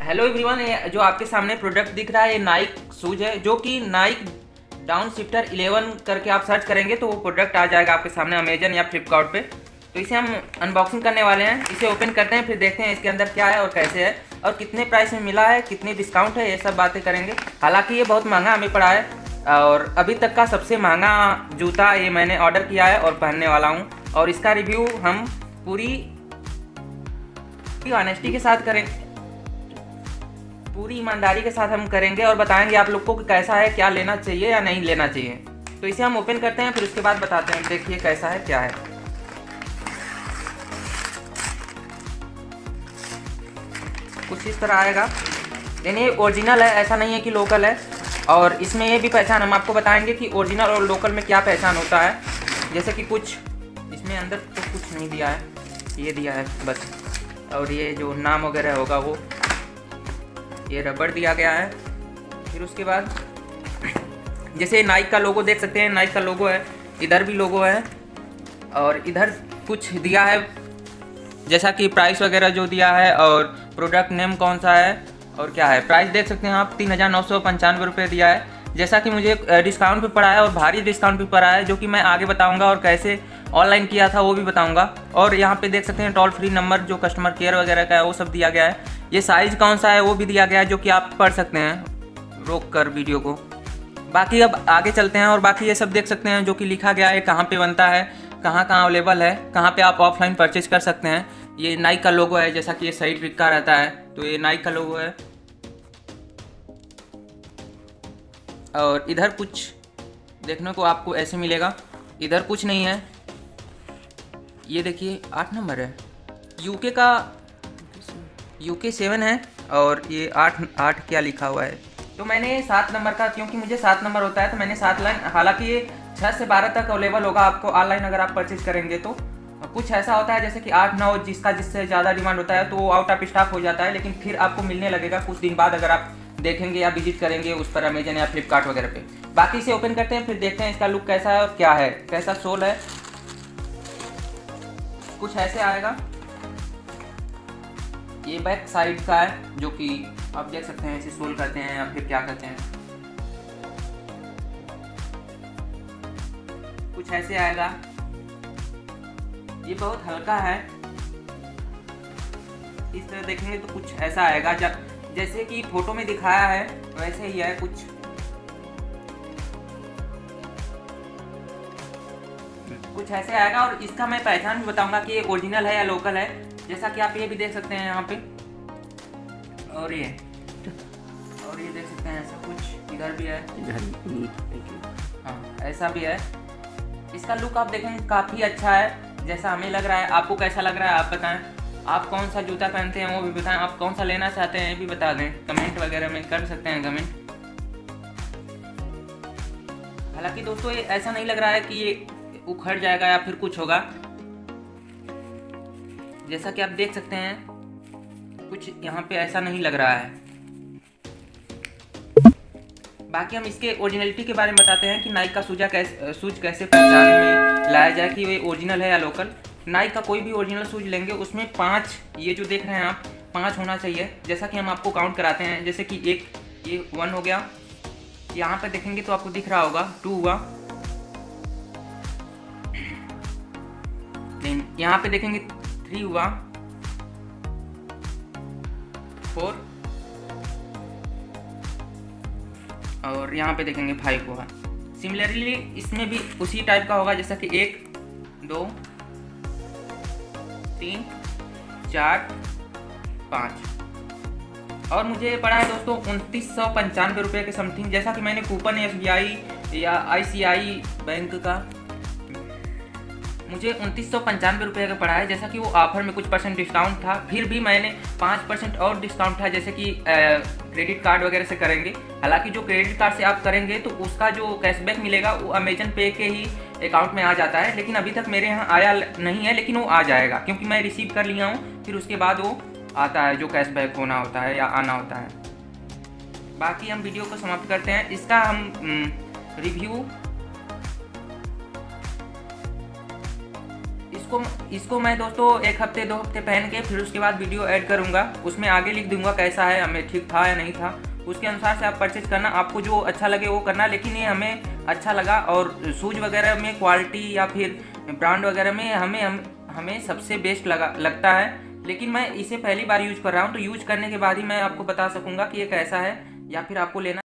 Hello everyone, ये जो आपके सामने प्रोडक्ट दिख रहा है ये नाइक शूज है, जो कि नाइक डाउन शिफ्टर 11 करके आप सर्च करेंगे तो वो प्रोडक्ट आ जाएगा आपके सामने अमेजन या फ्लिपकार्ट पे। तो इसे हम अनबॉक्सिंग करने वाले हैं। इसे ओपन करते हैं, फिर देखते हैं इसके अंदर क्या है और कैसे है और कितने प्राइस में मिला है, कितनी डिस्काउंट है, ये सब बातें करेंगे। हालाँकि ये बहुत महंगा हमें पड़ा है और अभी तक का सबसे महंगा जूता ये मैंने ऑर्डर किया है और पहनने वाला हूँ। और इसका रिव्यू हम पूरी ऑनेस्टी के साथ पूरी ईमानदारी के साथ हम करेंगे और बताएंगे आप लोग को कि कैसा है, क्या लेना चाहिए या नहीं लेना चाहिए। तो इसे हम ओपन करते हैं, फिर उसके बाद बताते हैं। देखिए कैसा है, क्या है। कुछ इस तरह आएगा। यानी ये ओरिजिनल है, ऐसा नहीं है कि लोकल है। और इसमें ये भी पहचान हम आपको बताएंगे कि ओरिजिनल और लोकल में क्या पहचान होता है। जैसे कि कुछ इसमें अंदर तो कुछ नहीं दिया है, ये दिया है बस। और ये जो नाम वगैरह होगा वो ये रबड़ दिया गया है। फिर उसके बाद जैसे नाइक का लोगो देख सकते हैं, नाइक का लोगो है, इधर भी लोगो है और इधर कुछ दिया है जैसा कि प्राइस वगैरह जो दिया है और प्रोडक्ट नेम कौन सा है और क्या है। प्राइस देख सकते हैं आप, 3995 रुपये दिया है। जैसा कि मुझे डिस्काउंट पे पड़ा है और भारी डिस्काउंट पे पड़ा है, जो कि मैं आगे बताऊंगा और कैसे ऑनलाइन किया था वो भी बताऊंगा। और यहाँ पे देख सकते हैं टोल फ्री नंबर जो कस्टमर केयर वगैरह का है वो सब दिया गया है। ये साइज़ कौन सा है वो भी दिया गया है, जो कि आप पढ़ सकते हैं रोक कर वीडियो को। बाकी अब आगे चलते हैं और बाकी ये सब देख सकते हैं जो कि लिखा गया है, कहाँ पे बनता है, कहाँ कहाँ अवेलेबल है, कहाँ पे आप ऑफलाइन परचेज कर सकते हैं। ये नाइक का लोगो है, जैसा कि ये साइड लिखा रहता है तो ये नाइक का लोगो है। और इधर कुछ देखने को आपको ऐसे मिलेगा, इधर कुछ नहीं है। ये देखिए 8 नंबर है, यूके का, यूके 7 है और ये 8 क्या लिखा हुआ है। तो मैंने 7 नंबर का, क्योंकि मुझे 7 नंबर होता है तो मैंने 7 लाइन। हालांकि ये 6 से 12 तक अवेलेबल होगा आपको ऑनलाइन अगर आप परचेज करेंगे तो। कुछ ऐसा होता है जैसे कि 8-9 जिससे ज़्यादा डिमांड होता है तो वो आउट ऑफ स्टॉक हो जाता है, लेकिन फिर आपको मिलने लगेगा कुछ दिन बाद अगर आप देखेंगे या विजिट करेंगे उस पर अमेजन या फ्लिपकार्ट वगैरह पे। बाकी इसे ओपन करते हैं, फिर देखते हैं इसका लुक कैसा है और क्या है, कैसा सोल है। कुछ ऐसे आएगा। ये बैक साइड का है, जो कि आप देख सकते हैं इसे सोल करते हैं या फिर क्या करते हैं। कुछ ऐसे आएगा। ये बहुत हल्का है, इस तरह देखेंगे तो कुछ ऐसा आएगा। जैसे कि फोटो में दिखाया है वैसे ही है कुछ ऐसे आएगा। और इसका मैं पहचान भी बताऊंगा कि ये ओरिजिनल है या लोकल है, जैसा कि आप ये भी देख सकते हैं यहाँ पे। और ये देख सकते हैं ऐसा कुछ, इधर भी है, हाँ ऐसा भी है। इसका लुक आप देखेंगे काफ़ी अच्छा है, जैसा हमें लग रहा है। आपको कैसा लग रहा है आप बताएं। आप कौन सा जूता पहनते हैं वो भी बताएं, आप कौन सा लेना चाहते हैं ये भी बता दें, कमेंट वगैरह में कर सकते हैं कमेंट। हालांकि दोस्तों ये ऐसा नहीं लग रहा है कि ये उखड़ जाएगा या फिर कुछ होगा। जैसा कि आप देख सकते हैं कुछ यहाँ पे ऐसा नहीं लग रहा है। बाकी हम इसके ओरिजिनलिटी के बारे में बताते हैं कि नाइक का शूज कैसे पहचान में लाया जाए कि वे ओरिजिनल है या लोकल। नाइक का कोई भी ओरिजिनल शूज लेंगे उसमें 5, ये जो देख रहे हैं आप 5 होना चाहिए। जैसा कि हम आपको काउंट कराते हैं, जैसे कि ये 1 हो गया, यहाँ पे देखेंगे तो आपको दिख रहा होगा 2 हुआ, देन यहाँ पे देखेंगे 3 हुआ, 4 और यहाँ पे देखेंगे 5 हुआ। सिमिलरली इसमें भी उसी टाइप का होगा, जैसा कि 1 2 3 4 5। और मुझे पड़ा है दोस्तों 2995 रुपये के समथिंग। जैसा कि मैंने कूपन SBI या ICI बैंक का मुझे 2995 रुपये का पड़ा है। जैसा कि वो ऑफर में कुछ % डिस्काउंट था, फिर भी मैंने 5% और डिस्काउंट था, जैसे कि क्रेडिट कार्ड वगैरह से करेंगे। हालांकि जो क्रेडिट कार्ड से आप करेंगे तो उसका जो कैशबैक मिलेगा वो अमेजन पे के ही अकाउंट में आ जाता है, लेकिन अभी तक मेरे यहाँ आया नहीं है, लेकिन वो आ जाएगा क्योंकि मैं रिसीव कर लिया हूँ। फिर उसके बाद वो आता है जो कैशबैक होना होता है या आना होता है। बाकी हम वीडियो को समाप्त करते हैं। इसका हम रिव्यू इसको मैं दोस्तों 1 हफ्ते 2 हफ्ते पहन के फिर उसके बाद वीडियो ऐड करूँगा, उसमें आगे लिख दूंगा कैसा है, हमें ठीक था या नहीं था। उसके अनुसार से आप परचेज करना, आपको जो अच्छा लगे वो करना। लेकिन ये हमें अच्छा लगा, और शूज़ वगैरह में क्वालिटी या फिर ब्रांड वगैरह में हमें सबसे बेस्ट लगता है। लेकिन मैं इसे पहली बार यूज कर रहा हूँ, तो यूज करने के बाद ही मैं आपको बता सकूँगा कि ये कैसा है या फिर आपको लेना